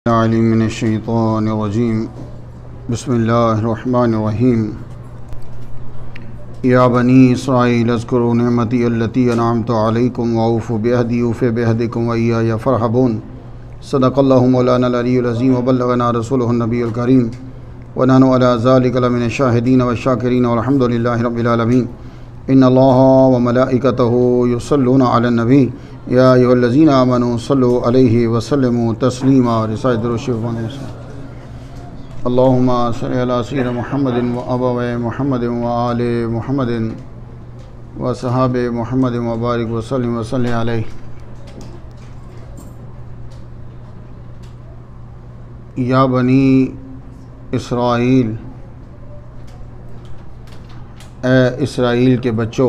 العليم من الشيطان الرجيم بسم الله الرحمن الرحيم يا بني إسرائيل اذكروا نعمتي التي أنعمت عليكم وأوفوا بعهدي أوف بعهدكم وإياي فارهبون صدق الله مولانا العلي العظيم وبلغنا رسوله النبي الكريم ونحن على ذلك لمن الشاهدين والشاكرين والحمد لله رب العالمين إن الله وملائكته يصلون على النبي يا أيها الذين آمنوا صلوا عليه وسلموا تسليما رسالة الشيخ اللهم صل على سيدنا محمد وأبوي محمد وآل محمد وصحاب محمد وبارك وسلم وصل عليه یا بنی اسرائیل، اے اسرائیل کے بچوں،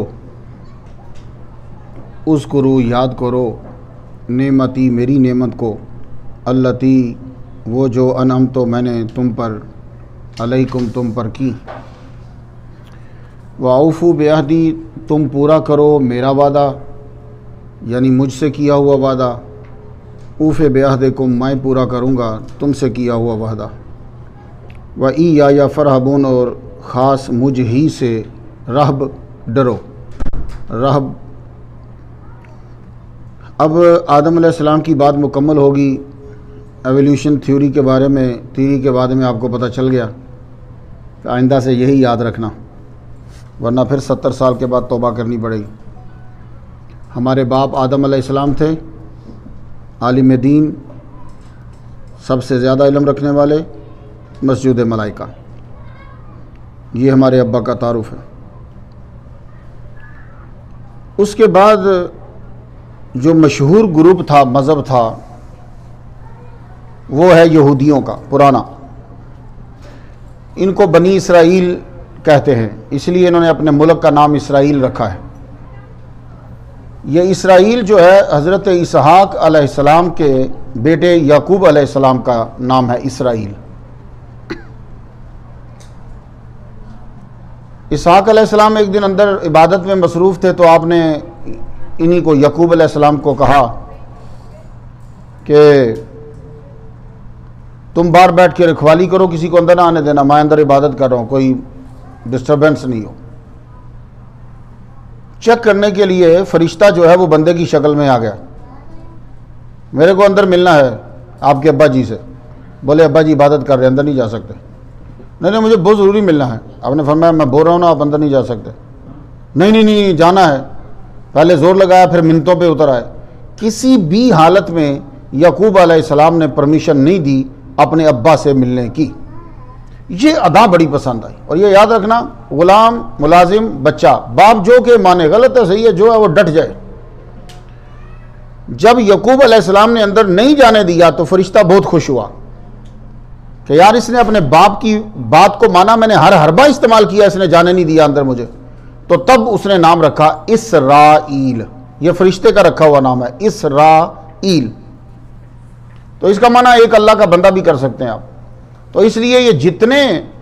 اذکرو یاد کرو نعمتی میری نعمت کو، اللتی وہ جو انعمت میں نے تم پر، علیکم تم پر کی، واوفوا بعہدی تم پورا کرو میرا وعدہ یعنی مجھ سے کیا ہوا وعدہ، اوف بعہدکم میں پورا کروں گا تم سے کیا ہوا وعدہ، وإیایا فارہبون اور خاص مجھ ہی سے رہب ڈرو۔ رہب، اب آدم علیہ السلام کی بات مکمل ہوگی، ایولیوشن تھیوری کے بارے میں آپ کو پتہ چل گیا کہ آئندہ سے یہی یاد رکھنا، ورنہ پھر 70 سال کے بعد توبہ کرنی پڑے گی۔ ہمارے باپ آدم علیہ السلام تھے، عالم دین، سب سے زیادہ علم رکھنے والے، مسجود ملائکہ، یہ ہمارے ابا کا تعارف ہے۔ اس کے بعد جو مشہور گروپ تھا، مذہب تھا، وہ ہے یہودیوں کا پرانا۔ ان کو بنی اسرائیل کہتے ہیں، اس لیے انہوں نے اپنے ملک کا نام اسرائیل رکھا ہے۔ یہ اسرائیل جو ہے حضرت اسحاق علیہ السلام کے بیٹے یعقوب علیہ السلام کا نام ہے اسرائیل۔ اسحاق علیہ السلام ایک دن اندر عبادت میں مصروف تھے، تو آپ نے انہی کو یعقوب علیہ السلام کو کہا کہ تم باہر بیٹھ کے رکھوالی کرو، کسی کو اندر نہ آنے دینا، میں اندر عبادت کر رہا ہوں، کوئی ڈسٹربنس نہیں ہو۔ چیک کرنے کے لیے فرشتہ جو ہے وہ بندے کی شکل میں آ گیا، میرے کو اندر ملنا ہے آپ کے ابا جی سے۔ بولے ابا جی عبادت کر رہے ہیں، اندر نہیں جا سکتے۔ نہیں مجھے بہت ضروری ملنا ہے۔ آپ نے فرمایا میں بول رہا ہوں نا، آپ اندر نہیں جا سکتے۔ نہیں جانا ہے۔ پہلے زور لگایا، پھر منتوں پہ اتر آئے۔ کسی بھی حالت میں یعقوب علیہ السلام نے پرمیشن نہیں دی اپنے ابا سے ملنے کی۔ یہ ادا بڑی پسند آئی، اور یہ یاد رکھنا، غلام، ملازم، بچہ، باپ جو کہ مانے، غلط ہے صحیح ہے، جو ہے وہ ڈٹ جائے۔ جب یعقوب علیہ السلام نے اندر نہیں جانے دیا تو فرشتہ بہت خوش ہوا کہ یار اس نے اپنے باپ کی بات کو مانا، میں نے ہر حربہ استعمال کیا، اس نے جانے نہیں دیا اندر مجھے۔ تو تب اس نے نام رکھا اسرائیل، یہ فرشتے کا رکھا ہوا نام ہے اسرائیل۔ تو اس کا معنی ایک اللہ کا بندہ بھی کر سکتے ہیں آپ۔ تو اس لیے یہ جتنے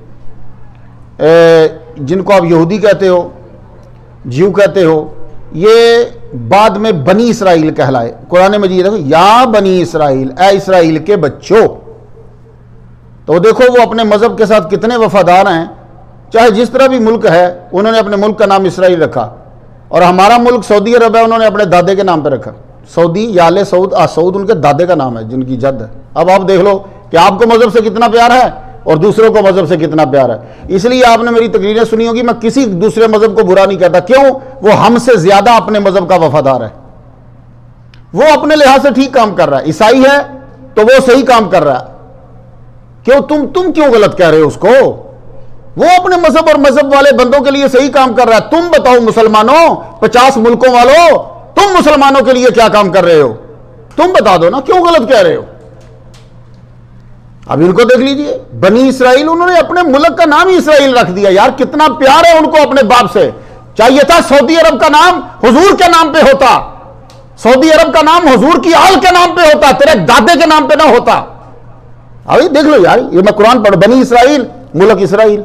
جن کو آپ یہودی کہتے ہو، جیو کہتے ہو، یہ بعد میں بنی اسرائیل کہلائے۔ قرآن مجید دیکھو، یا بنی اسرائیل، اے اسرائیل کے بچوں۔ تو دیکھو وہ اپنے مذہب کے ساتھ کتنے وفادار ہیں، چاہے جس طرح بھی ملک ہے، انہوں نے اپنے ملک کا نام اسرائیل رکھا۔ اور ہمارا ملک سعودی عرب ہے، انہوں نے اپنے دادے کے نام پہ رکھا، سعودی یا آل سعود، سعود ان کے دادے کا نام ہے جن کی جد ہے۔ اب آپ دیکھ لو کہ آپ کو مذہب سے کتنا پیار ہے اور دوسروں کو مذہب سے کتنا پیار ہے۔ اس لیے آپ نے میری تقریریں سنی ہوگی، میں کسی دوسرے مذہب کو برا نہیں کہتا، کیوں؟ وہ ہم سے زیادہ اپنے مذہب کا وفادار ہے، وہ اپنے لحاظ سے ٹھیک کام کر رہا ہے۔ عیسائی ہے تو وہ صحیح کام کر رہا ہے، کیوں تم کیوں غلط کہہ رہے ہو اس کو؟ وہ اپنے مذہب اور مذہب والے بندوں کے لیے صحیح کام کر رہا ہے۔ تم بتاؤ مسلمانوں، 50 ملکوں والوں، تم مسلمانوں کے لیے کیا کام کر رہے ہو؟ تم بتا دو نا، کیوں غلط کہہ رہے ہو؟ اب ان کو دیکھ لیجئے، بنی اسرائیل، انہوں نے اپنے ملک کا نام ہی اسرائیل رکھ دیا۔ یار کتنا پیار ہے ان کو اپنے باپ سے۔ چاہیے تھا سعودی عرب کا نام حضور کے نام پہ ہوتا، سعودی عرب کا نام حضور کی آل کے نام پہ ہوتا، تیرے دادے کے نام پہ نہ ہوتا۔ ابھی دیکھ لو یار، یہ میں قرآن پڑھ، بنی اسرائیل، ملک اسرائیل۔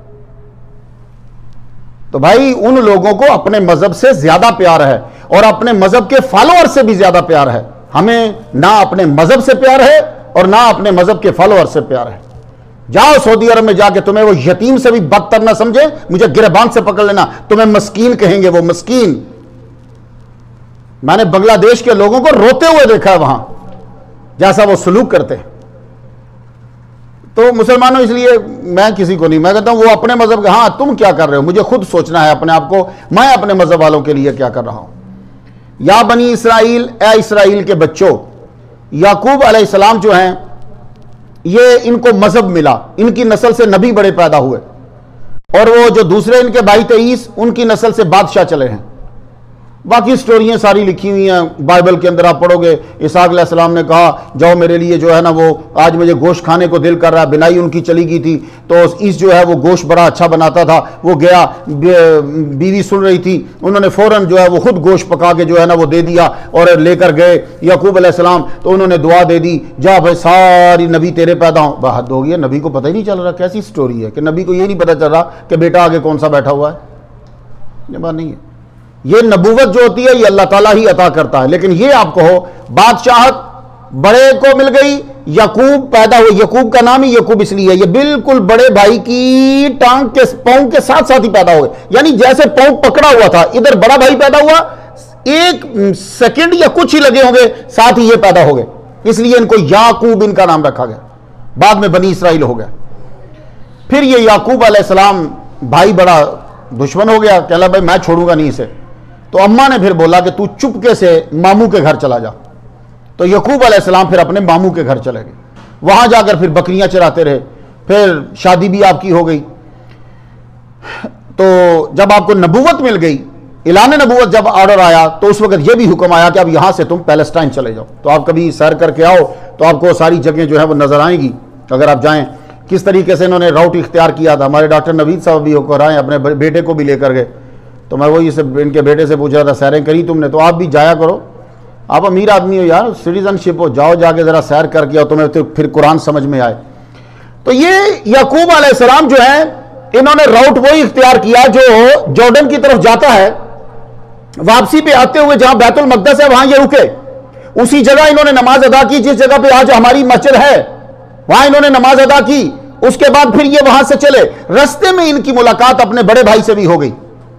تو بھائی ان لوگوں کو اپنے مذہب سے زیادہ پیار ہے، اور اپنے مذہب کے فالوور سے بھی زیادہ پیار ہے۔ ہمیں نہ اپنے مذہب سے پیار ہے اور نہ اپنے مذہب کے فالوور سے پیار ہے. جاؤ سعودی عرب میں جا کے تمہیں وہ یتیم سے بھی بدتر نہ سمجھے, مجھے گربان سے پکڑ لینا, تمہیں مسکین کہیں گے, وہ مسکین. میں نے بنگلہ دیش کے لوگوں کو روتے ہوئے دیکھا ہے وہاں, جیسا وہ سلوک کرتے. تو مسلمانوں اس لیے میں کسی کو نہیں, میں کہتا ہوں وہ اپنے مذہب کے, ہاں تم کیا کر رہے ہو, مجھے خود سوچنا ہے اپنے آپ کو, میں اپنے مذہب والوں کے لیے کیا کر رہا ہوں. یا بنی اسرائیل, اے اسرائیل کے بچوں. یعقوب علیہ السلام جو ہیں یہ ان کو مذہب ملا, ان کی نسل سے نبی بڑے پیدا ہوئے, اور وہ جو دوسرے ان کے بھائی تھے عیس, ان کی نسل سے بادشاہ چلے ہیں. باقی سٹوریاں ساری لکھی ہوئی ہیں بائبل کے اندر, آپ پڑھو گے. اسحاق علیہ السلام نے کہا جاؤ میرے لیے جو ہے نا وہ آج مجھے گوشت کھانے کو دل کر رہا ہے, بنائی ان کی چلی گئی تھی, تو اس جو ہے وہ گوشت بڑا اچھا بناتا تھا, وہ گیا, بیوی سن رہی تھی, انہوں نے فوراً جو ہے وہ خود گوشت پکا کے جو ہے نا وہ دے دیا اور لے کر گئے یعقوب علیہ السلام, تو انہوں نے دعا دے دی, جا بھائی ساری نبی تیرے پیدا ہوں. حد ہو گیا, نبی کو پتہ ہی نہیں چل رہا. کیسی سٹوری ہے کہ نبی کو یہ نہیں پتہ چل رہا کہ بیٹا آگے کون سا بیٹھا ہوا ہے؟ یہ بات نہیں ہے. یہ نبوت جو ہوتی ہے یہ اللہ تعالیٰ ہی عطا کرتا ہے. لیکن یہ آپ کہو بادشاہت بڑے کو مل گئی, یعقوب پیدا ہوئے, یعقوب کا نام ہی یعقوب اس لیے, یہ بالکل بڑے بھائی کی ٹانگ کے پاؤں کے ساتھ ساتھ ہی پیدا ہوئے, یعنی جیسے پاؤں پکڑا ہوا تھا ادھر بڑا بھائی پیدا ہوا, ایک سیکنڈ یا کچھ ہی لگے ہوں گے ساتھ ہی یہ پیدا ہو گئے, اس لیے ان کو یعقوب ان کا نام رکھا گیا, بعد میں بنی اسرائیل ہو گیا. پھر یہ یعقوب علیہ السلام بھائی بڑا دشمن ہو گیا, کہلا بھائی میں چھوڑوں گا نہیں اسے. تو اماں نے پھر بولا کہ تو چپکے سے ماموں کے گھر چلا جا. تو یعقوب علیہ السلام پھر اپنے ماموں کے گھر چلے گئے, وہاں جا کر پھر بکریاں چراتے رہے. پھر شادی بھی آپ کی ہو گئی. تو جب آپ کو نبوت مل گئی, اعلان نبوت جب آرڈر آیا, تو اس وقت یہ بھی حکم آیا کہ اب یہاں سے تم پیلسٹائن چلے جاؤ. تو آپ کبھی سیر کر کے آؤ تو آپ کو ساری جگہیں جو ہے وہ نظر آئیں گی اگر آپ جائیں. کس طریقے سے انہوں نے راؤٹ اختیار کیا تھا. ہمارے ڈاکٹر نوید صاحب بھی ہو کر آئے, اپنے بیٹے کو بھی لے کر گئے. تو میں وہی ان کے بیٹے سے پوچھ رہا تھا سیریں کری تم نے؟ تو آپ بھی جایا کرو, آپ امیر آدمی ہو یار, سٹیزن شپ ہو, جاؤ جا کے ذرا سیر کر کے, اور تمہیں پھر قرآن سمجھ میں آئے. تو یہ یعقوب علیہ السلام جو ہیں انہوں نے راؤٹ وہی اختیار کیا جو جارڈن کی طرف جاتا ہے. واپسی پہ آتے ہوئے جہاں بیت المقدس ہے وہاں یہ رکے, اسی جگہ انہوں نے نماز ادا کی جس جگہ پہ آج ہماری مسجد ہے, وہاں انہوں نے نماز ادا کی. اس کے بعد پھر یہ وہاں سے چلے. رستے میں ان کی ملاقات اپنے بڑے بھائی سے بھی ہو گئی.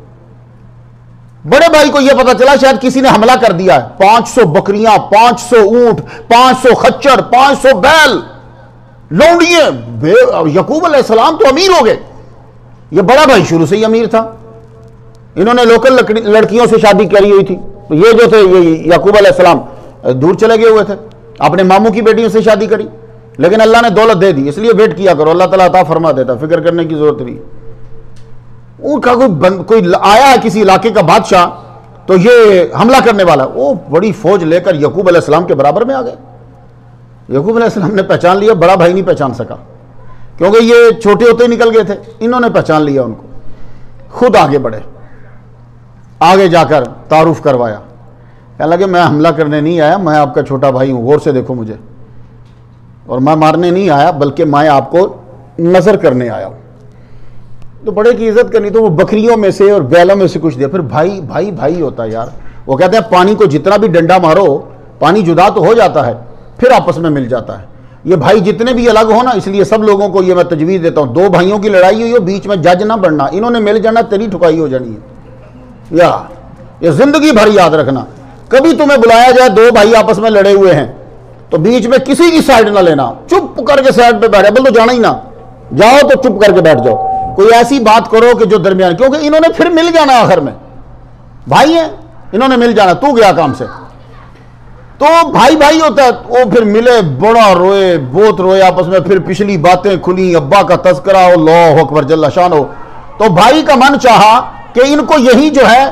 بڑے بھائی کو یہ پتا چلا شاید کسی نے حملہ کر دیا ہے. 500 بکریاں, 500 اونٹ, 500 خچر, 500 بیل, لونڈیے. یعقوب علیہ السلام تو امیر ہو گئے. یہ بڑا بھائی شروع سے ہی امیر تھا, انہوں نے لوکل لڑکیوں سے شادی کری ہوئی تھی. تو یہ جو تھے یہ یعقوب علیہ السلام دور چلے گئے ہوئے تھے, اپنے ماموں کی بیٹیوں سے شادی کری. لیکن اللہ نے دولت دے دی, اس لیے ویٹ کیا کرو, اللہ تعالیٰ عطا فرما دیتا, فکر کرنے کی ضرورت نہیں. ان کا کوئی آیا ہے کسی علاقے کا بادشاہ تو یہ حملہ کرنے والا, وہ بڑی فوج لے کر یعقوب علیہ السلام کے برابر میں آ گئے. یعقوب علیہ السلام نے پہچان لیا, بڑا بھائی نہیں پہچان سکا کیونکہ یہ چھوٹے ہوتے نکل گئے تھے. انہوں نے پہچان لیا ان کو, خود آگے بڑھے, آگے جا کر تعارف کروایا. کہنے لگے میں حملہ کرنے نہیں آیا, میں آپ کا چھوٹا بھائی ہوں, غور سے دیکھو مجھے, اور میں مارنے نہیں آیا بلکہ میں آپ کو نظر کرنے آیا ہوں. تو بڑے کی عزت کرنی, تو وہ بکریوں میں سے اور بیلوں میں سے کچھ دیا. پھر بھائی بھائی بھائی ہوتا ہے یار. وہ کہتے ہیں پانی کو جتنا بھی ڈنڈا مارو پانی جدا تو ہو جاتا ہے, پھر آپس میں مل جاتا ہے. یہ بھائی جتنے بھی الگ ہو نا, اس لیے سب لوگوں کو یہ میں تجویز دیتا ہوں, 2 بھائیوں کی لڑائی ہوئی ہو بیچ میں جج نہ بننا, انہوں نے مل جانا, تیری ٹھکائی ہو جانی ہے. یہ زندگی بھر یاد رکھنا, کبھی تمہیں بلایا جائے 2 بھائی آپس میں لڑے ہوئے ہیں تو بیچ میں کسی کی سائڈ نہ لینا, چپ کر کے سائڈ پہ بیٹھے, بول تو جانا ہی نہ, جاؤ تو چپ کر کے بیٹھ جاؤ. کوئی ایسی بات کرو کہ جو درمیان, کیونکہ انہوں نے پھر مل جانا, آخر میں بھائی ہیں, انہوں نے مل جانا. تو گیا کام سے, تو بھائی بھائی ہوتا ہے. وہ پھر ملے, بڑا روئے, بہت روئے آپس میں, پھر پچھلی باتیں کھلی, ابا کا تذکرہ, اللہ اکبر جل شانہ. تو بھائی کا من چاہا کہ ان کو یہی جو ہے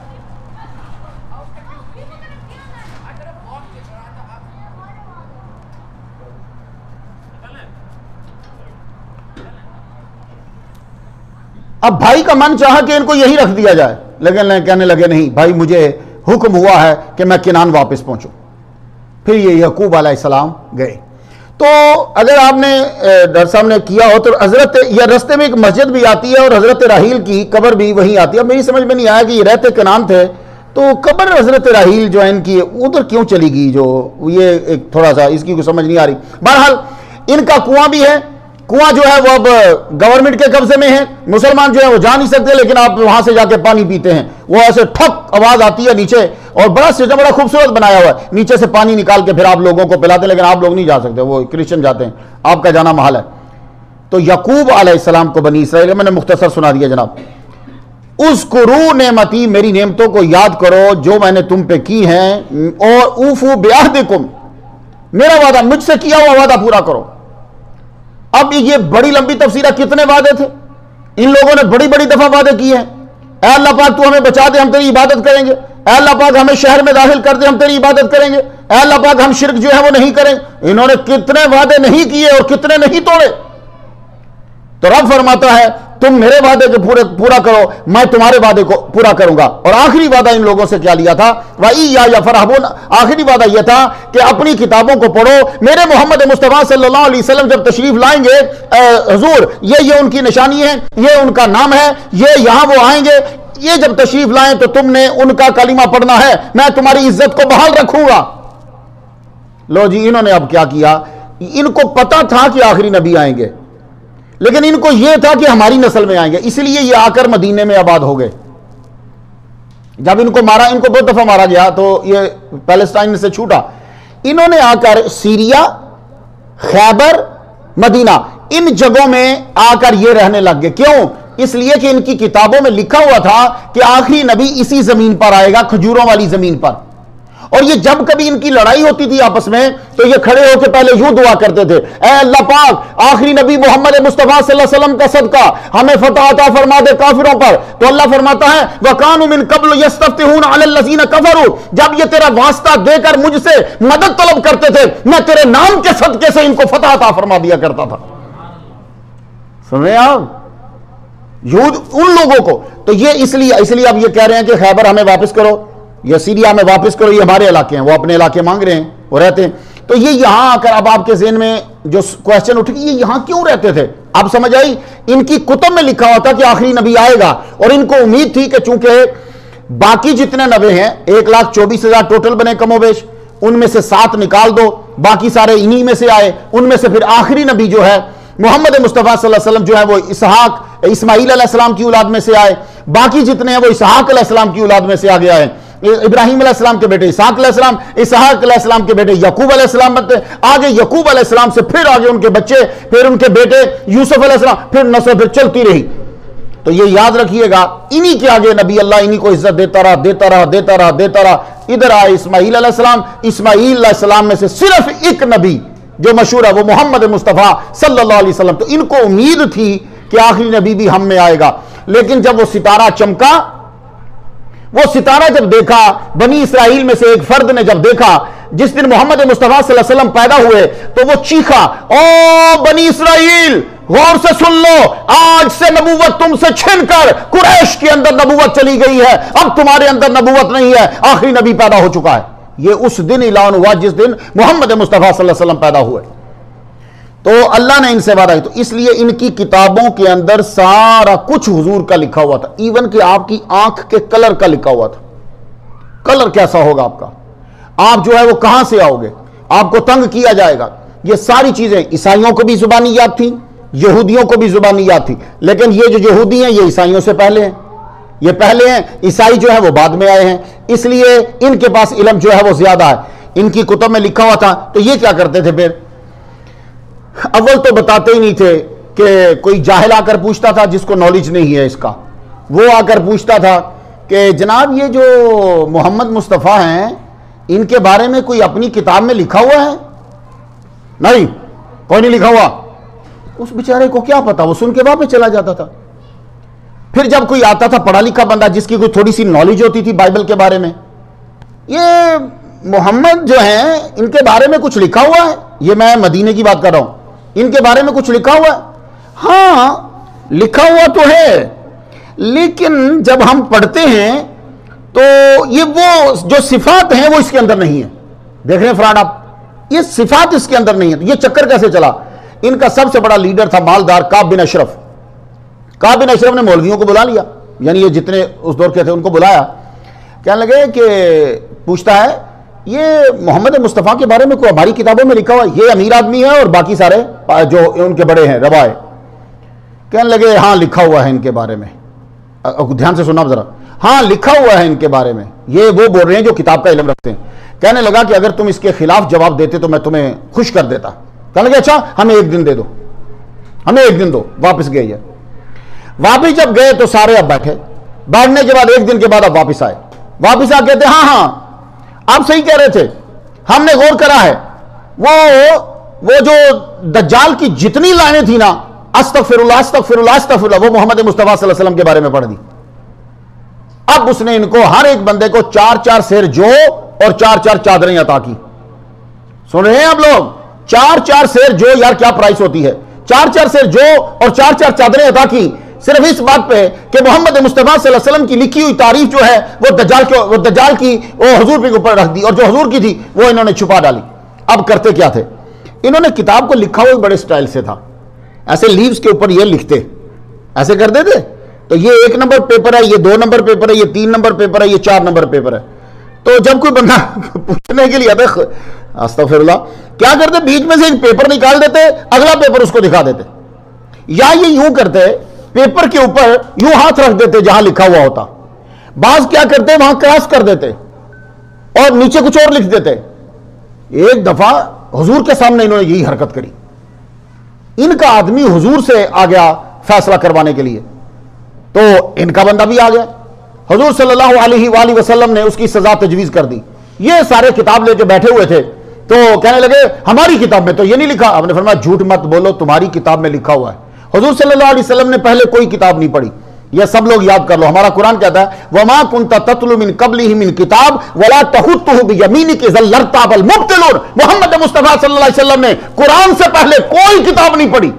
اب بھائی کا من چاہا کہ ان کو یہی رکھ دیا جائے, لیکن کہنے لگے نہیں بھائی, مجھے حکم ہوا ہے کہ میں کنان واپس پہنچوں. پھر یہ یعقوب علیہ السلام گئے. تو اگر آپ نے ڈاکٹر صاحب نے کیا ہو تو حضرت, یا رستے میں ایک مسجد بھی آتی ہے اور حضرت راحیل کی قبر بھی وہیں آتی ہے. اب میری سمجھ میں نہیں آیا کہ یہ رہتے کنان تھے تو قبر حضرت راحیل جو ہے ان کی ادھر کیوں چلی گئی، جو یہ ایک تھوڑا سا اس کی کوئی سمجھ نہیں آ رہی۔ بہرحال ان کا کنواں بھی ہے، کنواں جو ہے وہ اب گورنمنٹ کے قبضے میں ہے، مسلمان جو ہے وہ جا نہیں سکتے، لیکن آپ وہاں سے جا کے پانی پیتے ہیں، وہ ایسے ٹھک آواز آتی ہے نیچے، اور بڑا سسٹم بڑا خوبصورت بنایا ہوا ہے، نیچے سے پانی نکال کے پھر آپ لوگوں کو پلاتے ہیں، لیکن آپ لوگ نہیں جا سکتے، وہ کرسچن جاتے ہیں، آپ کا جانا محال ہے۔ تو یعقوب علیہ السلام کو بنی اسرائیل، میں نے مختصر سنا دیا جناب، اذکروا نعمتی، میری نعمتوں کو یاد کرو جو میں نے تم پہ کی ہیں، اور اوفوا بعہدکم، میرا وعدہ، مجھ سے کیا ہوا وعدہ پورا کرو۔ اب یہ بڑی لمبی تفسیر ہے، کتنے وعدے تھے، ان لوگوں نے بڑی بڑی دفعہ وعدے کیے ہیں، اے اللہ پاک تو ہمیں بچا دے ہم تیری عبادت کریں گے، اے اللہ پاک ہمیں شہر میں داخل کر دے ہم تیری عبادت کریں گے، اے اللہ پاک ہم شرک جو ہے وہ نہیں کریں۔ انہوں نے کتنے وعدے نہیں کیے اور کتنے نہیں توڑے۔ تو رب فرماتا ہے تم میرے وعدے کو پورا کرو، میں تمہارے وعدے کو پورا کروں گا۔ اور آخری وعدہ ان لوگوں سے کیا لیا تھا، وَإِيَّايَ فَارْهَبُونَ، آخری وعدہ یہ تھا کہ اپنی کتابوں کو پڑھو، میرے محمد مصطفیٰ صلی اللہ علیہ وسلم جب تشریف لائیں گے، حضور یہ ان کی نشانی ہے، یہ ان کا نام ہے، یہ یہاں وہ آئیں گے، یہ جب تشریف لائیں تو تم نے ان کا کلمہ پڑھنا ہے، میں تمہاری عزت کو بحال رکھوں گا۔ لو جی، انہوں نے اب کیا کیا، ان کو پتا تھا کہ آخری نبی آئیں گے، لیکن ان کو یہ تھا کہ ہماری نسل میں آئیں گے، اس لیے یہ آ کر مدینے میں آباد ہو گئے۔ جب ان کو مارا، ان کو بہت دفعہ مارا گیا تو یہ پیلسٹائن سے چھوٹا، انہوں نے آ کر سیریا، خیبر، مدینہ، ان جگہوں میں آ کر یہ رہنے لگ گئے۔ کیوں؟ اس لیے کہ ان کی کتابوں میں لکھا ہوا تھا کہ آخری نبی اسی زمین پر آئے گا، کھجوروں والی زمین پر۔ اور یہ جب کبھی ان کی لڑائی ہوتی تھی آپس میں تو یہ کھڑے ہو کے پہلے یوں دعا کرتے تھے، اے اللہ پاک آخری نبی محمد مصطفیٰ صلی اللہ علیہ وسلم کا صدقہ ہمیں فتح عطا فرما دے کافروں پر۔ تو اللہ فرماتا ہے وَكَانُوا مِن قَبْلُ يَسْتَفْتِحُونَ عَلَى الَّذِينَ كَفَرُوا، جب یہ تیرا واسطہ دے کر مجھ سے مدد طلب کرتے تھے، میں تیرے نام کے صدقے سے ان کو فتح عطا فرما دیا کرتا تھا۔ سمجھے آپ یہود ان لوگوں کو؟ تو یہ اس لیے اب یہ کہہ رہے ہیں کہ خیبر ہمیں واپس کرو، یہ سیریا میں واپس کرو، یہ ہمارے علاقے ہیں، وہ اپنے علاقے مانگ رہے ہیں، وہ رہتے ہیں۔ تو یہ یہاں آ کر اب آپ کے ذہن میں جو کوشچن اٹھ گئی، یہ یہاں کیوں رہتے تھے؟ اب سمجھ آئی، ان کی کتب میں لکھا ہوتا کہ آخری نبی آئے گا، اور ان کو امید تھی کہ چونکہ باقی جتنے نبی ہیں 1,24,000 ٹوٹل بنے کم و بیش، ان میں سے 7 نکال دو، باقی سارے انہی میں سے آئے، ان میں سے پھر آخری نبی جو ہے محمد مصطفیٰ صلی اللہ علیہ وسلم جو ہے وہ اسماعیل علیہ السلام کی اولاد میں سے آئے، باقی جتنے ہیں وہ اسحاق علیہ السلام کی اولاد میں سے آگے آئے، ابراہیم علیہ السلام کے بیٹے اسحاق علیہ السلام، اسحاق علیہ السلام کے بیٹے یعقوب علیہ السلام بنتے، آگے یعقوب علیہ السلام سے پھر آگے ان کے بچے، پھر ان کے بیٹے یوسف علیہ السلام، پھر نسل پھر چلتی رہی۔ تو یہ یاد رکھیے گا، انہی کے آگے نبی اللہ انہی کو عزت دیتا رہا دیتا رہا دیتا رہا دیتا رہا۔ ادھر آئے اسماعیل علیہ السلام، اسماعیل علیہ السلام میں سے صرف ایک نبی جو مشہور ہے وہ محمد مصطفیٰ صلی اللہ علیہ وسلم۔ تو ان کو امید تھی کہ آخری نبی بھی ہم میں آئے گا، لیکن جب وہ ستارہ چمکا، وہ ستارہ جب دیکھا، بنی اسرائیل میں سے ایک فرد نے جب دیکھا، جس دن محمد مصطفیٰ صلی اللہ علیہ وسلم پیدا ہوئے تو وہ چیخا، او بنی اسرائیل غور سے سن لو، آج سے نبوت تم سے چھن کر قریش کے اندر نبوت چلی گئی ہے، اب تمہارے اندر نبوت نہیں ہے، آخری نبی پیدا ہو چکا ہے۔ یہ اس دن اعلان ہوا جس دن محمد مصطفیٰ صلی اللہ علیہ وسلم پیدا ہوئے۔ تو اللہ نے ان سے وعدہ، تو اس لیے ان کی کتابوں کے اندر سارا کچھ حضور کا لکھا ہوا تھا، ایون کہ آپ کی آنکھ کے کلر کا لکھا ہوا تھا، کلر کیسا ہوگا آپ کا، آپ جو ہے وہ کہاں سے آؤ گے، آپ کو تنگ کیا جائے گا، یہ ساری چیزیں عیسائیوں کو بھی زبانی یاد تھیں، یہودیوں کو بھی زبانی یاد تھی، لیکن یہ جو یہودی ہیں یہ عیسائیوں سے پہلے ہیں، یہ پہلے ہیں، عیسائی جو ہے وہ بعد میں آئے ہیں، اس لیے ان کے پاس علم جو ہے وہ زیادہ ہے، ان کی کتب میں لکھا ہوا تھا۔ تو یہ کیا کرتے تھے پھر، اول تو بتاتے ہی نہیں تھے کہ کوئی جاہل آ کر پوچھتا تھا جس کو نالج نہیں ہے اس کا، وہ آ کر پوچھتا تھا کہ جناب یہ جو محمد مصطفیٰ ہیں ان کے بارے میں کوئی اپنی کتاب میں لکھا ہوا ہے؟ نہیں، کوئی نہیں لکھا ہوا۔ اس بیچارے کو کیا پتا، وہ سن کے واپس چلا جاتا تھا۔ پھر جب کوئی آتا تھا پڑھا لکھا بندہ جس کی کوئی تھوڑی سی نالج ہوتی تھی بائبل کے بارے میں، یہ محمد جو ہیں ان کے بارے میں کچھ لکھا ہوا ہے، یہ میں مدینے کی بات کر رہا ہوں، ان کے بارے میں کچھ لکھا ہوا ہے؟ ہاں لکھا ہوا تو ہے، لیکن جب ہم پڑھتے ہیں تو یہ وہ جو صفات ہیں وہ اس کے اندر نہیں ہیں۔ دیکھ رہے ہیں فراڈ آپ، یہ صفات اس کے اندر نہیں ہیں۔ یہ چکر کیسے چلا، ان کا سب سے بڑا لیڈر تھا مالدار کعب بن اشرف۔ کعب بن اشرف نے مولویوں کو بلا لیا، یعنی یہ جتنے اس دور کے تھے ان کو بلایا، کہنے لگے کہ پوچھتا ہے یہ محمد مصطفیٰ کے بارے میں کوئی ہماری کتابوں میں لکھا ہوا ہے؟ یہ امیر آدمی ہے اور باقی سارے جو ان کے بڑے ہیں ربائے. کہنے لگے ہاں لکھا ہوا ہے ان کے بارے میں. دھیان سے سننا ذرا. ہاں لکھا ہوا ہے ان کے بارے میں, یہ وہ بول رہے ہیں جو کتاب کا علم رکھتے ہیں. کہنے لگا کہ اگر تم اس کے خلاف جواب دیتے تو میں تمہیں خوش کر دیتا. کہنے لگے اچھا ہمیں ایک دن دے دو, ہمیں ایک دن دو. واپس گئے. واپس جب گئے تو سارے اب بیٹھے. بیٹھنے کے بعد ایک دن کے بعد اب واپس آئے. واپس آ کہتے ہاں آپ صحیح کہہ رہے تھے, ہم نے غور کرا ہے, وہ جو دجال کی جتنی لائنیں تھی نا, استغفر اللہ استغفر اللہ استغفر اللہ, وہ محمد مصطفیٰ صلی اللہ علیہ وسلم کے بارے میں پڑھ دی. اب اس نے ان کو ہر ایک بندے کو 4 سیر جو اور 4 چادریں عطا کی. سن رہے ہیں آپ لوگ؟ 4 سیر جو, یار کیا پرائس ہوتی ہے. 4 سیر جو اور 4 چادریں عطا کی, صرف اس بات پہ کہ محمد مصطفیٰ صلی اللہ علیہ وسلم کی لکھی ہوئی تعریف جو ہے وہ دجال کی وہ حضور پہ اوپر رکھ دی, اور جو حضور کی تھی وہ انہوں نے چھپا ڈالی. اب کرتے کیا تھے, انہوں نے کتاب کو لکھا ہوا بڑے سٹائل سے تھا. ایسے لیوز کے اوپر یہ لکھتے, ایسے کرتے تھے. تو یہ 1 نمبر پیپر ہے, یہ 2 نمبر پیپر ہے, یہ 3 نمبر پیپر ہے, یہ 4 نمبر پیپر ہے. تو جب کوئی بندہ پوچھنے کے لیے آتا استغفر اللہ, کیا کرتے, بیچ میں سے ایک پیپر نکال دیتے, اگلا پیپر اس کو دکھا دیتے. یا یہ یوں کرتے, پیپر کے اوپر یوں ہاتھ رکھ دیتے جہاں لکھا ہوا ہوتا. بعض کیا کرتے وہاں کراس کر دیتے اور نیچے کچھ اور لکھ دیتے. ایک دفعہ حضور کے سامنے انہوں نے یہی حرکت کری. ان کا آدمی حضور سے آ گیا فیصلہ کروانے کے لیے, تو ان کا بندہ بھی آ گیا. حضور صلی اللہ علیہ وآلہ وسلم نے اس کی سزا تجویز کر دی. یہ سارے کتاب لے کے بیٹھے ہوئے تھے, تو کہنے لگے ہماری کتاب میں تو یہ نہیں لکھا. آپ نے فرمایا جھوٹ مت بولو, تمہاری کتاب میں لکھا ہوا ہے. حضور صلی اللہ علیہ وسلم نے پہلے کوئی کتاب نہیں پڑھی. یہ سب لوگ یاد کر لو, ہمارا قرآن کہتا ہے وَمَا كُنْتَ تَتْلُو مِن قَبْلِهِ مِن كِتَابٍ وَلَا تَخُطُّهُ بِيَمِينِكَ إِذًا لَارْتَابَ الْمُبْطِلُونَ. محمد مصطفیٰ صلی اللہ علیہ وسلم نے قرآن سے پہلے کوئی کتاب نہیں پڑھی.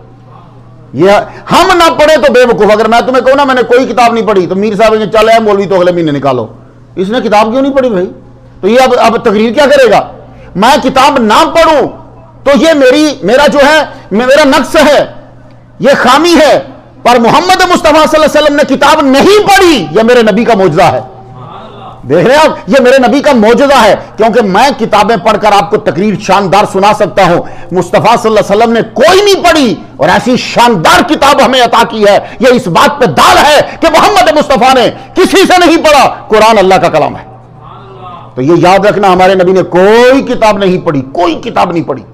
یہ ہم نہ پڑھے تو بے وقوف. اگر میں تمہیں کہوں نا میں نے کوئی کتاب نہیں پڑھی, تو میر صاحب نے چل ہے مولوی تو اگلے مہینے نکالو, اس نے کتاب کیوں نہیں پڑھی بھائی؟ تو یہ اب تقریر کیا کرے گا؟ میں کتاب نہ پڑھوں تو یہ میرا جو ہے میرا نقص ہے, یہ خامی ہے. پر محمد مصطفیٰ صلی اللہ علیہ وسلم نے کتاب نہیں پڑھی, یہ میرے نبی کا معجزہ ہے. دیکھ رہے ہیں آپ, یہ میرے نبی کا معجزہ ہے, کیونکہ میں کتابیں پڑھ کر آپ کو تقریر شاندار سنا سکتا ہوں. مصطفیٰ صلی اللہ علیہ وسلم نے کوئی نہیں پڑھی اور ایسی شاندار کتاب ہمیں عطا کی ہے. یہ اس بات پہ دال ہے کہ محمد مصطفیٰ نے کسی سے نہیں پڑھا, قرآن اللہ کا کلام ہے. تو یہ یاد رکھنا, ہمارے نبی نے کوئی کتاب نہیں پڑھی, کوئی کتاب نہیں پڑھی.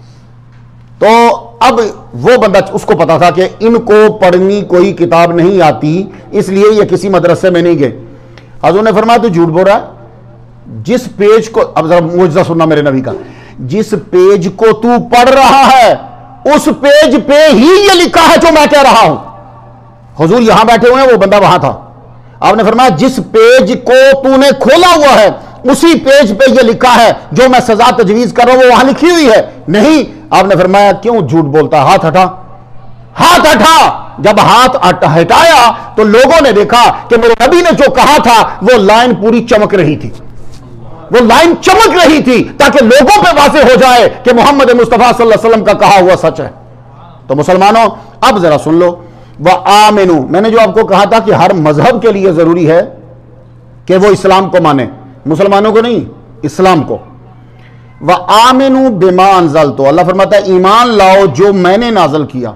تو اب وہ بندہ, اس کو پتا تھا کہ ان کو پڑھنی کوئی کتاب نہیں آتی, اس لیے یہ کسی مدرسے میں نہیں گئے. حضور نے فرمایا تو جھوٹ بول رہا ہے. جس پیج کو, اب ذرا معجزہ سننا میرے نبی کا, جس پیج کو تو پڑھ رہا ہے اس پیج پہ ہی یہ لکھا ہے جو میں کہہ رہا ہوں. حضور یہاں بیٹھے ہوئے ہیں, وہ بندہ وہاں تھا. آپ نے فرمایا جس پیج کو تو نے کھولا ہوا ہے اسی پیج پہ یہ لکھا ہے جو میں سزا تجویز کر رہا ہوں, وہ وہاں لکھی ہوئی ہے. نہیں. آپ نے فرمایا کیوں جھوٹ بولتا, ہاتھ ہٹا, ہاتھ ہٹا. جب ہاتھ ہٹایا تو لوگوں نے دیکھا کہ میرے نبی نے جو کہا تھا وہ لائن پوری چمک رہی تھی, وہ لائن چمک رہی تھی, تاکہ لوگوں پہ واضح ہو جائے کہ محمد مصطفیٰ صلی اللہ علیہ وسلم کا کہا ہوا سچ ہے. تو مسلمانوں اب ذرا سن لو, وَآمِنُوا, میں نے جو آپ کو کہا تھا کہ ہر مذہب کے لیے ضروری ہے کہ وہ اسلام کو مانے, مسلمانوں کو نہیں, اسلام کو. وَآمِنُوا بِمَا أَنزَلْتُ, اللہ فرماتا ہے ایمان لاؤ جو میں نے نازل کیا.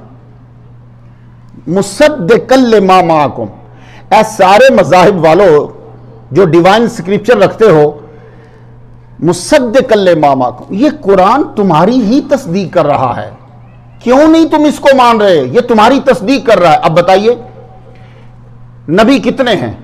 مُصَدِّقًا لِمَا مَعَكُمْ, اے سارے مذاہب والو جو ڈیوائن سکرپچر رکھتے ہو, مُصَدِّقًا لِمَا مَعَكُمْ, یہ قرآن تمہاری ہی تصدیق کر رہا ہے. کیوں نہیں تم اس کو مان رہے؟ یہ تمہاری تصدیق کر رہا ہے. اب بتائیے نبی کتنے ہیں؟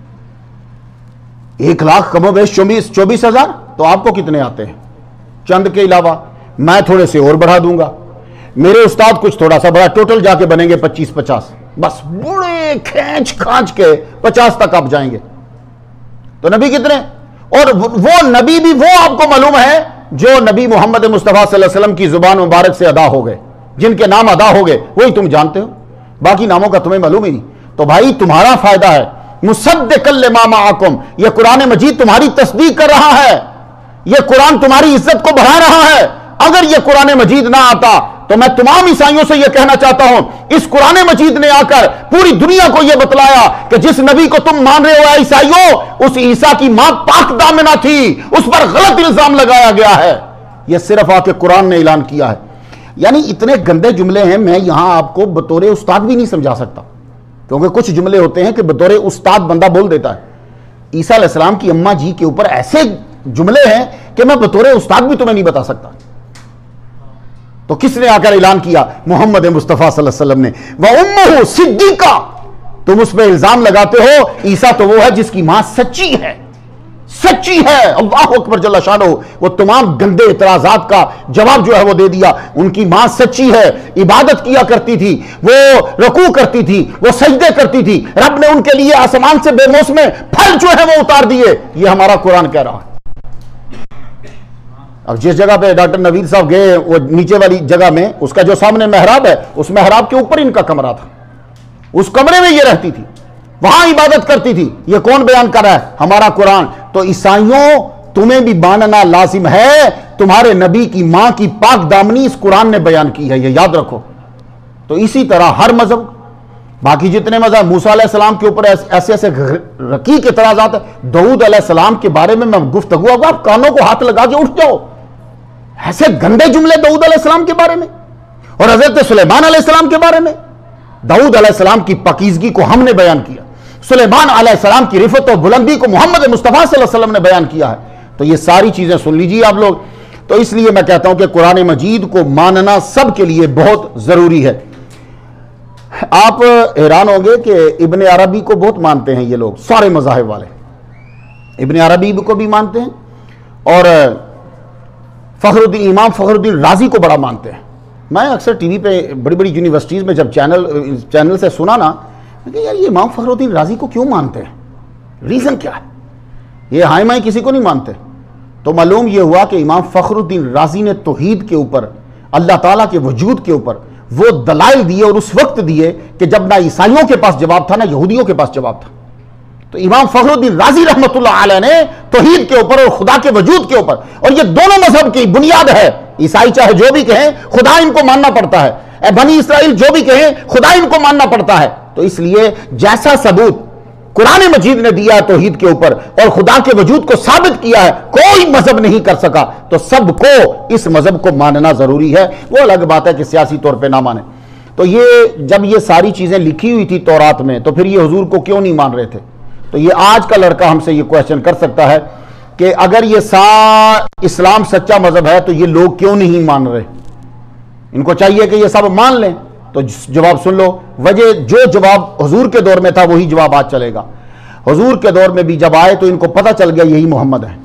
1,00,000 کم و بیش 24,000. تو آپ کو کتنے آتے ہیں؟ چند کے علاوہ میں تھوڑے سے اور بڑھا دوں گا, میرے استاد کچھ تھوڑا سا بڑا, ٹوٹل جا کے بنیں گے 25-50, بس بڑے کھینچ کھانچ کے 50 تک آپ جائیں گے. تو نبی کتنے؟ اور وہ نبی بھی وہ آپ کو معلوم ہے جو نبی محمد مصطفیٰ صلی اللہ علیہ وسلم کی زبان مبارک سے ادا ہو گئے, جن کے نام ادا ہو گئے وہی تم جانتے ہو, باقی ناموں کا تمہیں معلوم ہی نہیں. تو بھائی تمہارا فائدہ ہے. مصدقا لما معکم, یہ قرآن مجید تمہاری تصدیق کر رہا ہے, یہ قرآن تمہاری عزت کو بڑھا رہا ہے. اگر یہ قرآن مجید نہ آتا تو میں تمام عیسائیوں سے یہ کہنا چاہتا ہوں، اس قرآن مجید نے آ کر پوری دنیا کو یہ بتلایا کہ جس نبی کو تم مان رہے ہو اے عیسائیوں، اس عیسیٰ کی ماں پاک دامنہ تھی، اس پر غلط الزام لگایا گیا ہے۔ یہ صرف آ کے قرآن نے اعلان کیا ہے۔ یعنی اتنے گندے جملے ہیں، میں یہاں آپ کو بطور استاد بھی نہیں سمجھا سکتا، کیونکہ کچھ جملے ہوتے ہیں کہ بطور استاد بندہ بول دیتا ہے۔ عیسیٰ علیہ السلام کی اماں جی کے اوپر ایسے جملے ہیں کہ میں بطور استاد بھی تمہیں نہیں بتا سکتا۔ تو کس نے آ کر اعلان کیا؟ محمد مصطفیٰ صلی اللہ علیہ وسلم نے۔ وَأُمُّهُ صِدِّيقَةٌ۔ تم اس پہ الزام لگاتے ہو، عیسیٰ تو وہ ہے جس کی ماں سچی ہے، سچی ہے۔ اللہ اکبر جل شانہ۔ وہ تمام گندے اعتراضات کا جواب جو ہے وہ دے دیا۔ ان کی ماں سچی ہے، عبادت کیا کرتی تھی، وہ رکوع کرتی تھی، وہ سجدے کرتی تھی، رب نے ان کے لیے آسمان سے بے موسم پھل جو ہے وہ اتار دیے، یہ ہمارا قرآن کہہ رہا ہے۔ اب جس جگہ پہ ڈاکٹر نوید صاحب گئے، وہ نیچے والی جگہ میں، اس کا جو سامنے محراب ہے، اس محراب کے اوپر ان کا کمرہ تھا، اس کمرے میں یہ رہتی تھی، وہاں عبادت کرتی تھی۔ یہ کون بیان کر رہا ہے؟ ہمارا قرآن۔ تو عیسائیوں، تمہیں بھی ماننا لازم ہے، تمہارے نبی کی ماں کی پاک دامنی اس قرآن نے بیان کی ہے، یہ یاد رکھو۔ تو اسی طرح ہر مذہب، باقی جتنے مذہب، موسیٰ علیہ السلام کے اوپر ایسے ایسے رقیق اعتراضات ہیں۔ داؤد علیہ السلام کے بارے میں گفتگو، اب آپ کانوں کو ہاتھ لگا کے اٹھ جاؤ، ایسے گندے جملے داؤد علیہ السلام کے بارے میں، اور حضرت سلیمان علیہ السلام کے بارے میں۔ داؤد علیہ السلام کی پاکیزگی کو ہم نے بیان کیا، سلیمان علیہ السلام کی رفعت و بلندی کو محمد مصطفیٰ صلی اللہ علیہ وسلم نے بیان کیا ہے۔ تو یہ ساری چیزیں سن لیجیے آپ لوگ۔ تو اس لیے میں کہتا ہوں کہ قرآن مجید کو ماننا سب کے لیے بہت ضروری ہے۔ آپ حیران ہوں گے کہ ابن عربی کو بہت مانتے ہیں یہ لوگ، سارے مذاہب والے ابن عربی کو بھی مانتے ہیں، اور امام فخر الدین رازی کو بڑا مانتے ہیں۔ میں اکثر ٹی وی پہ بڑی بڑی یونیورسٹیز میں جب چینل سے سنا نا، کہ یار یہ امام فخر الدین رازی کو کیوں مانتے ہیں، ریزن کیا ہے؟ یہ ہائے مائیں کسی کو نہیں مانتے۔ تو معلوم یہ ہوا کہ امام فخر الدین رازی نے توحید کے اوپر، اللہ تعالیٰ کے وجود کے اوپر وہ دلائل دیے، اور اس وقت دیے کہ جب نہ عیسائیوں کے پاس جواب تھا نہ یہودیوں کے پاس جواب تھا۔ تو امام فخر الدین رازی رحمۃ اللہ علیہ نے توحید کے اوپر اور خدا کے وجود کے اوپر، اور یہ دونوں مذہب کی بنیاد ہے، عیسائی چاہے جو بھی کہیں خدا ان کو ماننا پڑتا ہے، اے بنی اسرائیل جو بھی کہیں خدا ان کو ماننا پڑتا ہے۔ تو اس لیے جیسا ثبوت قرآن مجید نے دیا ہے توحید کے اوپر اور خدا کے وجود کو ثابت کیا ہے، کوئی مذہب نہیں کر سکا، تو سب کو اس مذہب کو ماننا ضروری ہے۔ وہ الگ بات ہے کہ سیاسی طور پہ نہ مانے۔ تو یہ جب یہ ساری چیزیں لکھی ہوئی تھی تورات میں، تو پھر یہ حضور کو کیوں نہیں مان رہے تھے؟ تو یہ آج کا لڑکا ہم سے یہ کویسچن کر سکتا ہے کہ اگر یہ اسلام سچا مذہب ہے تو یہ لوگ کیوں نہیں مان رہے؟ ان کو چاہیے کہ یہ سب مان لیں۔ تو جواب سن لو، وجہ جو جواب حضور کے دور میں تھا وہی جواب آج چلے گا۔ حضور کے دور میں بھی جب آئے تو ان کو پتہ چل گیا یہی محمد ہے۔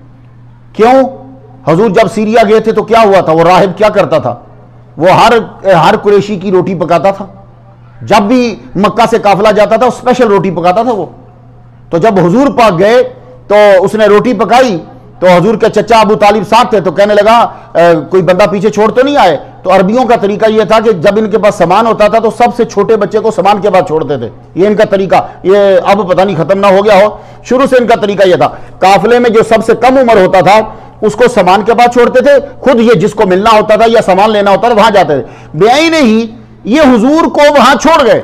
کیوں؟ حضور جب سیریا گئے تھے تو کیا ہوا تھا؟ وہ راہب کیا کرتا تھا؟ وہ ہر قریشی کی روٹی پکاتا تھا، جب بھی مکہ سے قافلہ جاتا تھا اسپیشل روٹی پکاتا تھا وہ۔ تو جب حضور پاک گئے تو اس نے روٹی پکائی، تو حضور کے چچا ابو طالب ساتھ تھے، تو کہنے لگا کوئی بندہ پیچھے چھوڑ تو نہیں آئے؟ تو عربیوں کا طریقہ یہ تھا کہ جب ان کے پاس سامان ہوتا تھا تو سب سے چھوٹے بچے کو سامان کے بعد چھوڑتے تھے، یہ ان کا طریقہ، یہ اب پتہ نہیں ختم نہ ہو گیا ہو، شروع سے ان کا طریقہ یہ تھا۔ قافلے میں جو سب سے کم عمر ہوتا تھا اس کو سامان کے بعد چھوڑتے تھے، خود یہ جس کو ملنا ہوتا تھا یا سامان لینا ہوتا تھا وہاں جاتے تھے۔ بیائی نہیں، یہ حضور کو وہاں چھوڑ گئے،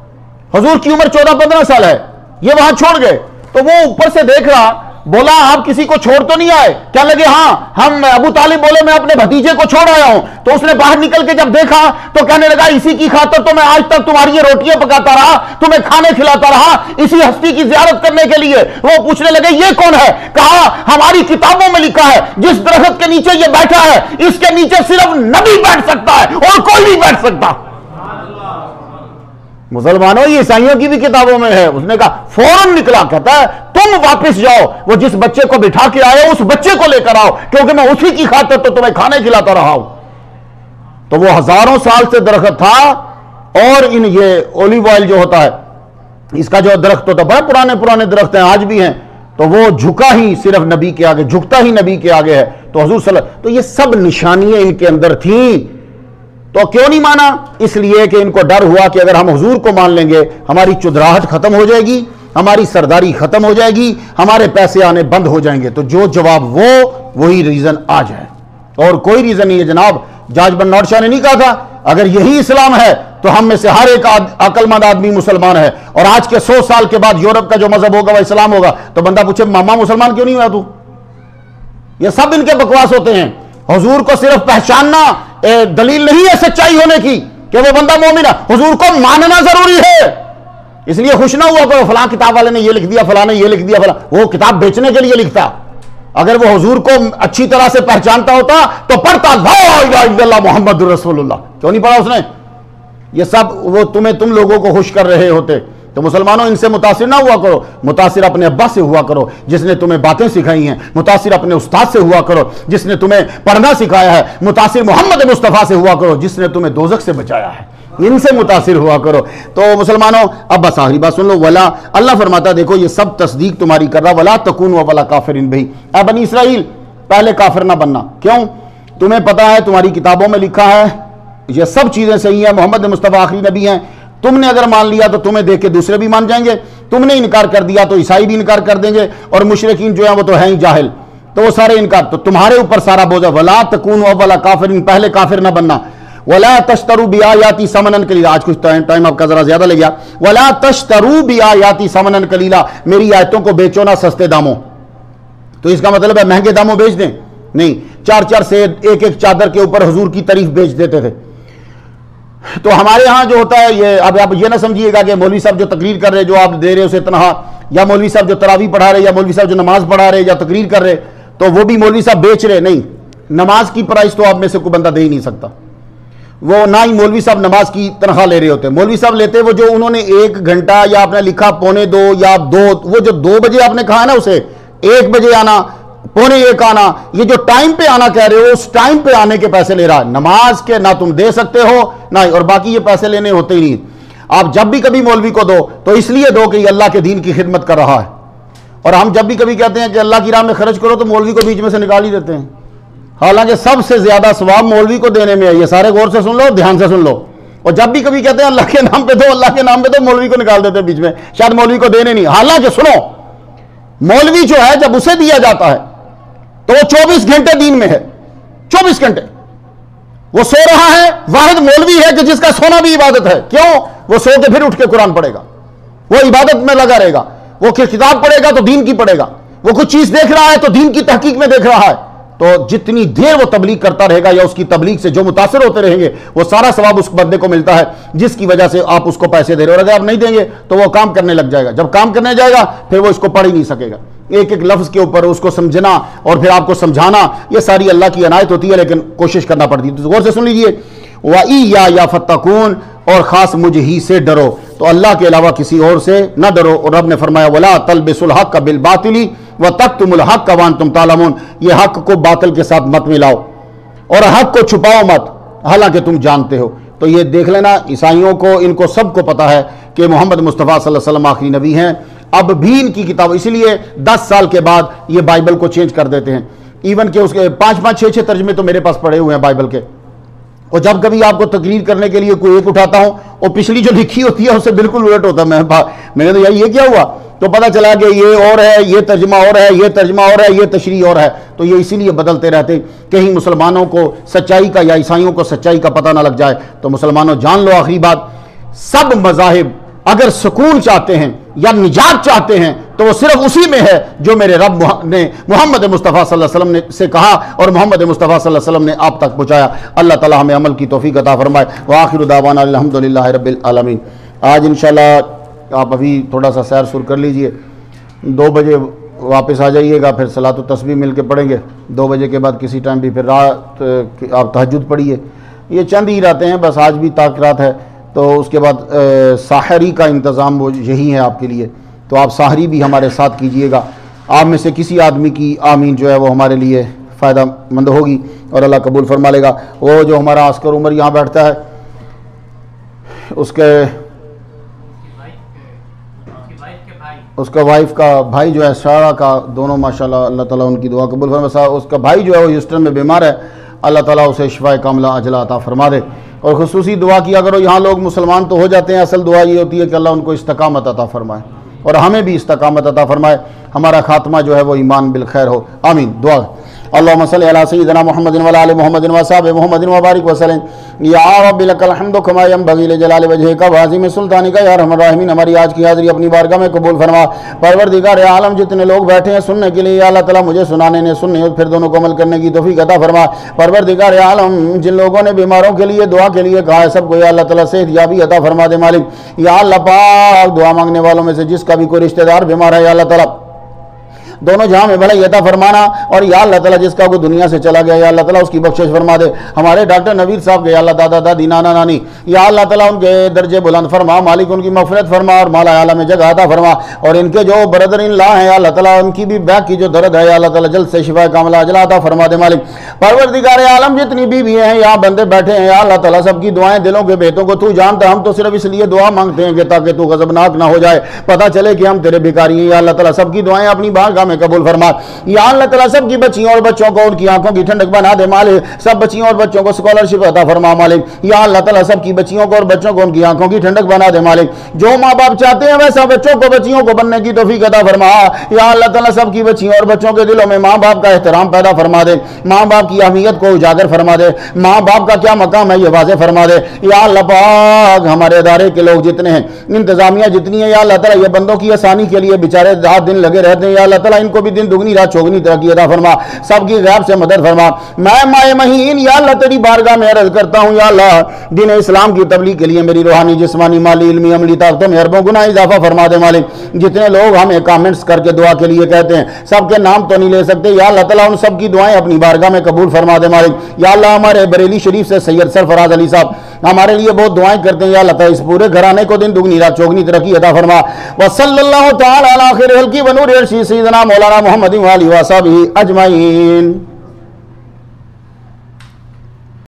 حضور کی عمر 14-15 سال ہے، یہ وہاں چھوڑ گئے۔ تو وہ اوپر سے دیکھ رہا، بولا آپ کسی کو چھوڑ تو نہیں آئے؟ کیا لگے ہاں ہم، ابو طالب بولے میں اپنے بھتیجے کو چھوڑ آیا ہوں۔ تو اس نے باہر نکل کے جب دیکھا تو کہنے لگا اسی کی خاطر تو میں آج تک تمہاری یہ روٹیاں پکاتا رہا، تمہیں کھانے کھلاتا رہا، اسی ہستی کی زیارت کرنے کے لیے۔ وہ پوچھنے لگے یہ کون ہے؟ کہا ہماری کتابوں میں لکھا ہے جس درخت کے نیچے یہ بیٹھا ہے اس کے نیچے صرف نبی بیٹھ سکتا ہے اور کوئی نہیں بیٹھ سکتا۔ مسلمانوں یہ عیسائیوں کی بھی کتابوں میں ہے۔ اس نے کہا، فوراً نکلا، کہتا ہے تم واپس جاؤ، وہ جس بچے کو بٹھا کے آئے اس بچے کو لے کر آؤ، کیونکہ میں اسی کی خاطر تو تمہیں کھانے کھلاتا رہا ہوں۔ تو وہ ہزاروں سال سے درخت تھا، اور یہ اولیو آئل جو ہوتا ہے اس کا جو درخت ہوتا ہے، بڑے پرانے درخت ہیں آج بھی ہیں، تو وہ جھکا ہی صرف نبی کے آگے، جھکتا ہی نبی کے آگے ہے۔ تو حضور صلی اللہ علیہ وسلم، تو یہ سب نشانیاں ان کے اندر تھیں۔ تو کیوں نہیں مانا؟ اس لیے کہ ان کو ڈر ہوا کہ اگر ہم حضور کو مان لیں گے ہماری چدراہٹ ختم ہو جائے گی، ہماری سرداری ختم ہو جائے گی، ہمارے پیسے آنے بند ہو جائیں گے۔ تو جو جواب وہی ریزن آج ہے، اور کوئی ریزن نہیں ہے جناب۔ جارج برنارڈ شاہ نے نہیں کہا تھا اگر یہی اسلام ہے تو ہم میں سے ہر ایک عقل مند آدمی مسلمان ہے، اور آج کے 100 سال کے بعد یورپ کا جو مذہب ہوگا وہ اسلام ہوگا، تو بندہ پوچھے ماما مسلمان کیوں نہیں ہوا تو؟ یہ سب ان کے بکواس ہوتے ہیں۔ حضور کو صرف پہچاننا دلیل نہیں ہے سچائی ہونے کی کہ وہ بندہ مومن ہے، حضور کو ماننا ضروری ہے۔ اس لیے خوش نہ ہوا کرو فلاں کتاب والے نے یہ لکھ دیا، فلاں نے یہ لکھ دیا، فلاں وہ کتاب بیچنے کے لیے لکھتا۔ اگر وہ حضور کو اچھی طرح سے پہچانتا ہوتا تو پڑھتا لا الہ الا اللہ محمد رسول اللہ، کیوں نہیں پڑھا اس نے؟ یہ سب وہ تم لوگوں کو خوش کر رہے ہوتے۔ تو مسلمانوں ان سے متاثر نہ ہوا کرو، متاثر اپنے ابا سے ہوا کرو جس نے تمہیں باتیں سکھائی ہیں، متاثر اپنے استاد سے ہوا کرو جس نے تمہیں پڑھنا سکھایا ہے، متاثر محمد مصطفیٰ سے ہوا کرو جس نے تمہیں دوزخ سے بچایا ہے، ان سے متاثر ہوا کرو۔ تو مسلمانوں اب بس آخری بات سن لو، ولا اللہ فرماتا دیکھو یہ سب تصدیق تمہاری کر رہا، ولا تکونوا ولا کافرین بہی، اے بنی اسرائیل پہلے کافر نہ بننا۔ کیوں؟ تمہیں پتا ہے تمہاری کتابوں میں لکھا ہے یہ سب چیزیں صحیح ہیں، محمد مصطفیٰ آخری نبی ہیں، تم نے اگر مان لیا تو تمہیں دیکھ کے دوسرے بھی مان جائیں گے، تم نے انکار کر دیا تو عیسائی بھی انکار کر دیں گے، اور مشرکین جو ہیں وہ تو ہیں ہی جاہل، تو وہ سارے انکار، تو تمہارے اوپر سارا بوجھ ہے۔ ولا تکونوا ولا کافرین، پہلے کافر نہ بننا۔ ولا تشتروا بآیاتی ثمنا قلیلا، آج کچھ ٹائم آپ کا ذرا زیادہ لے گیا۔ ولا تشتروا بآیاتی ثمنا قلیلا، میری آیتوں کو بیچو نہ سستے داموں۔ تو اس کا مطلب ہے مہنگے داموں بیچ دیں؟ نہیں، 4 سے ایک چادر کے اوپر حضور کی تعریف بیچ دیتے تھے۔ تو ہمارے ہاں جو ہوتا ہے یہ، اب آپ یہ نہ سمجھیے گا کہ مولوی صاحب جو تقریر کر رہے جو آپ دے رہے اسے تنہا، یا مولوی صاحب جو تراویح پڑھا رہے، یا مولوی صاحب جو نماز پڑھا رہے یا تقریر کر رہے تو وہ بھی مولوی صاحب بیچ رہے، نہیں، نماز کی پرائز تو آپ میں سے کوئی بندہ دے ہی نہیں سکتا، وہ نہ ہی مولوی صاحب نماز کی تنخواہ لے رہے ہوتے۔ مولوی صاحب لیتے وہ جو انہوں نے 1 گھنٹہ یا آپ نے لکھا 1:45 یا 2، وہ جو 2 بجے آپ نے کہا نا اسے 1 بجے آنا، 1:45 آنا، یہ جو ٹائم پہ آنا کہہ رہے ہو اس ٹائم پہ آنے کے پیسے لے رہا ہے، نماز کے نہ تم دے سکتے ہو نہ، اور باقی یہ پیسے لینے ہوتے ہی نہیں۔ آپ جب بھی کبھی مولوی کو دو تو اس لیے دو کہ یہ اللہ کے دین کی خدمت کر رہا ہے، اور ہم جب بھی کبھی کہتے ہیں کہ اللہ کی راہ میں خرچ کرو تو مولوی کو بیچ میں سے نکال ہی دیتے ہیں، حالانکہ سب سے زیادہ ثواب مولوی کو دینے میں ہے۔ یہ سارے غور سے سن لو، دھیان سے سن لو، اور جب بھی کبھی کہتے ہیں اللہ کے نام پہ دو، اللہ کے نام پہ دو، مولوی کو نکال دیتے ہیں بیچ میں، شاید مولوی کو دینے نہیں۔ حالانکہ سنو، مولوی جو ہے جب اسے دیا جاتا ہے تو وہ 24 گھنٹے دین میں ہے، 24 گھنٹے وہ سو رہا ہے، واحد مولوی ہے کہ جس کا سونا بھی عبادت ہے۔ کیوں؟ وہ سو کے پھر اٹھ کے قرآن پڑھے گا، وہ عبادت میں لگا رہے گا، وہ کتاب پڑھے گا تو دین کی پڑھے گا، وہ کچھ چیز دیکھ رہا ہے تو دین کی تحقیق میں دیکھ رہا ہے، تو جتنی دیر وہ تبلیغ کرتا رہے گا یا اس کی تبلیغ سے جو متاثر ہوتے رہیں گے وہ سارا ثواب اس بندے کو ملتا ہے جس کی وجہ سے آپ اس کو پیسے دے رہے ہو، اور اگر آپ نہیں دیں گے تو وہ کام کرنے لگ جائے گا، جب کام کرنے جائے گا پھر وہ اس کو پڑھ ہی نہیں سکے گا، ایک لفظ کے اوپر اس کو سمجھنا اور پھر آپ کو سمجھانا، یہ ساری اللہ کی عنایت ہوتی ہے، لیکن کوشش کرنا پڑتی ہے۔ تو غور سے سن لیجئے، وَإِيَّايَ فَاتَّقُونَ، اور خاص مجھ ہی سے ڈرو، تو اللہ کے علاوہ کسی اور سے نہ ڈرو۔ اور رب نے فرمایا وَلَا تَلْبِسُوا الْحَقَّ بِالْبَاطِلِ وَتَكْتُمُوا الْحَقَّ وَأَنْتُمْ تَعْلَمُونَ، یہ حق کو باطل کے ساتھ مت ملاؤ اور حق کو چھپاؤ مت حالانکہ تم جانتے ہو۔ تو یہ دیکھ لینا، عیسائیوں کو ان کو سب کو پتا ہے کہ محمد مصطفیٰ صلی اللہ علیہ وسلم آخری نبی ہیں، اب بھی ان کی کتاب، اسی لیے 10 سال کے بعد یہ بائبل کو چینج کر دیتے ہیں، ایون کہ اس کے 5 6 ترجمے تو میرے پاس پڑے ہوئے ہیں بائبل کے، اور جب کبھی آپ کو تقریر کرنے کے لیے کوئی ایک اٹھاتا ہوں اور پچھلی جو لکھی ہوتی ہے اس سے بالکل الٹ ہوتا ہے، میں نے تو یہ کیا ہوا، تو پتہ چلا کہ یہ اور ہے، یہ ترجمہ اور ہے، یہ ترجمہ اور ہے، یہ تشریح اور ہے، تو یہ اسی لیے بدلتے رہتے کہیں مسلمانوں کو سچائی کا یا عیسائیوں کو سچائی کا پتہ نہ لگ جائے۔ تو مسلمانوں جان لو، آخری بات، سب مذاہب اگر سکون چاہتے ہیں یا نجات چاہتے ہیں تو وہ صرف اسی میں ہے جو میرے رب نے محمد مصطفیٰ صلی اللہ علیہ وسلم سے کہا اور محمد مصطفیٰ صلی اللہ علیہ وسلم نے آپ تک پہنچایا۔ اللہ تعالی ہمیں عمل کی توفیق عطا فرمائے۔ وآخر دعوانا الحمدللہ رب العالمین۔ آج انشاءاللہ آپ ابھی تھوڑا سا سیر سر کر لیجئے، 2 بجے واپس آ جائیے گا، پھر صلاۃ التسبیح مل کے پڑھیں گے، 2 بجے کے بعد کسی ٹائم بھی پھر رات آپ تہجد پڑھیے، یہ چند ہی راتیں ہیں بس، آج بھی تاک رات ہے، تو اس کے بعد ساحری کا انتظام وہ یہی ہے آپ کے لیے، تو آپ ساحری بھی ہمارے ساتھ کیجئے گا، آپ میں سے کسی آدمی کی آمین جو ہے وہ ہمارے لیے فائدہ مند ہوگی اور اللہ قبول فرما لے گا۔ وہ جو ہمارا عسکر عمر یہاں بیٹھتا ہے، اس کا وائف کا بھائی جو ہے سارا کا دونوں ماشاءاللہ اللہ تعالیٰ ان کی دعا قبول فرما، اس کا بھائی جو ہے وہ ہیوسٹن میں بیمار ہے، اللہ تعالیٰ اسے شفاء کاملہ عاجلہ عطا فرما دے۔ اور خصوصی دعا کیا کرو، یہاں لوگ مسلمان تو ہو جاتے ہیں، اصل دعا یہ ہوتی ہے کہ اللہ ان کو استقامت عطا فرمائے اور ہمیں بھی استقامت عطا فرمائے، ہمارا خاتمہ جو ہے وہ ایمان بالخیر ہو، آمین۔ دعا اللهم صل على سيدنا محمد وعلى ال محمد وصحبه محمد وبارك وسلم یا رب لك الحمد كما ينبغي لجلال وجهك وعظيم سلطانك یا ارحم الراحمین. ہماری آج کی حاضری اپنی بارگاہ میں قبول فرما. پروردگار عالم جتنے لوگ بیٹھے ہیں سننے کے لیے یا اللہ تعالیٰ مجھے سنانے نے سننے اور پھر دونوں کو عمل کرنے کی توفیق عطا فرما. پروردگار عالم جن لوگوں نے بیماروں کے لیے دعا کے لیے کہا ہے سب کو یا اللہ تعالیٰ صحت یابی عطا فرما دے مالک. یا اللہ پاک دعا مانگنے والوں میں سے جس کا بھی کوئی رشتہ دار بیمار ہے یا اللہ تعالیٰ دونوں جہاں میں بھلائی عطا فرمانا. اور یا اللہ تعالیٰ جس کا کوئی دنیا سے چلا گیا یا اللہ تعالیٰ اس کی بخشش فرما دے. ہمارے ڈاکٹر نویر صاحب کے یا اللہ دادا دادی نانا نانی یا اللہ تعالیٰ ان کے درجے بلند فرما مالک. ان کی مغفرت فرما اور مالا اعلیٰ میں جگہ عطا فرما. اور ان کے جو بردر ان لا ہیں یا اللہ تعالیٰ ان کی بھی بیک کی جو درد ہے یا اللہ تعالیٰ جلد سے شفا کاملہ عاجلہ عطا فرما دے مالک. پروردگار عالم جتنی بیوی ہیں یا بندے بیٹھے ہیں یا اللہ تعالیٰ سب کی دعائیں دلوں کے بیتوں کو تو جانتا. ہم تو صرف اس لیے دعا مانگتے ہیں کہ تاکہ تو غضبناک نہ ہو جائے, پتہ چلے کہ ہم تیرے بھکاری ہیں. یا اللہ تعالیٰ سب کی دعائیں اپنی بارگاہ میں قبول فرما. یا اللہ تعالیٰ سب کی بچیوں اور بچوں کو ان کی آنکھوں کی ٹھنڈک بنا دے مالک. سب بچیوں اور بچوں کو اسکالرشپ عطا فرما مالک. یا اللہ تعالیٰ سب کی بچیوں کو اور بچوں کو ان کی آنکھوں کی ٹھنڈک بنا دے مالک. جو ماں باپ چاہتے ہیں ویسا بچوں کو بچیوں کو بننے کی توفیق عطا فرما. یا اللہ تعالیٰ سب کی بچیوں اور بچوں کے دلوں میں ماں باپ کا احترام پیدا فرما دے. ماں باپ کی اہمیت کو اجاگر فرما دے. ماں باپ کا کیا مقام ہے یہ واضح فرما دے. یا اللہ پاک ہمارے ادارے کے لوگ جتنے ہیں انتظامیہ جتنی ہے یا اللہ تعالیٰ یہ بندوں کی آسانی کے لیے بیچارے رات دن لگے رہتے ہیں. یا اللہ تعالیٰ ان کو بھی دن دگنی رات چوگنی ترقی عطا فرما. سب کی غیب سے مدد فرما. میں مائے مہین یا اللہ تیری بارگاہ میں عرض کرتا ہوں یا اللہ دین اسلام کی تبلیغ کے لیے میری روحانی جسمانی مالی علمی عملی طاقتوں میں اربوں گنا اضافہ فرما دے مالک. جتنے لوگ ہمیں کامنٹس کر کے دعا کے لیے کہتے ہیں سب کے نام تو نہیں لے سکتے یا اللہ تعالیٰ ان سب کی دعائیں اپنی بارگاہ میں قبول فرما دے مالک. یا اللہ ہمارے بریلی شریف سے سید سرفراز علی صاحب ہمارے لیے بہت دعائیں کرتے ہیں. یا اللہ تعالیٰ اس پورے گھرانے کو دن دگنی رات چوگنی ترقی عطا فرما. وصلی اللہ تعالی علی خیر خلقہ ونور عرشہ سیدنا مولانا محمد و آلہ و صحبہ اجمعین.